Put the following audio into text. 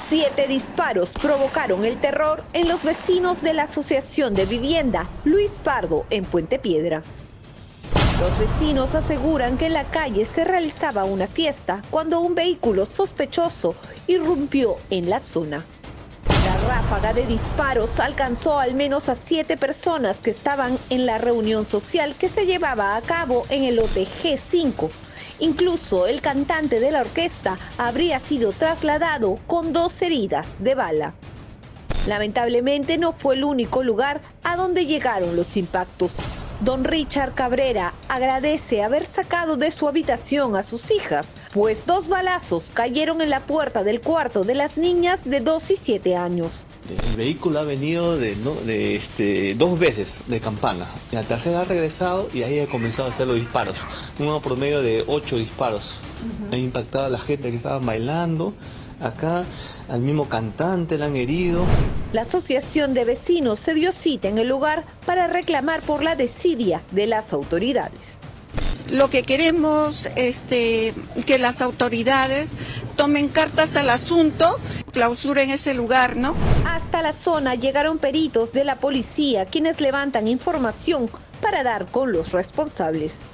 7 disparos provocaron el terror en los vecinos de la Asociación de Vivienda Luis Pardo en Puente Piedra. Los vecinos aseguran que en la calle se realizaba una fiesta cuando un vehículo sospechoso irrumpió en la zona. La ráfaga de disparos alcanzó al menos a 7 personas que estaban en la reunión social que se llevaba a cabo en el lote G5. Incluso el cantante de la orquesta habría sido trasladado con 2 heridas de bala. Lamentablemente no fue el único lugar a donde llegaron los impactos. Don Richard Cabrera agradece haber sacado de su habitación a sus hijas, pues 2 balazos cayeron en la puerta del cuarto de las niñas de 2 y 7 años. El vehículo ha venido 2 veces de Campana. La tercera ha regresado y ahí ha comenzado a hacer los disparos. Uno promedio de 8 disparos. Ha impactado a la gente que estaba bailando. Acá al mismo cantante le han herido. La asociación de vecinos se dio cita en el lugar para reclamar por la desidia de las autoridades. Lo que queremos es que las autoridades tomen cartas al asunto, clausuren ese lugar, ¿no? Hasta la zona llegaron peritos de la policía quienes levantan información para dar con los responsables.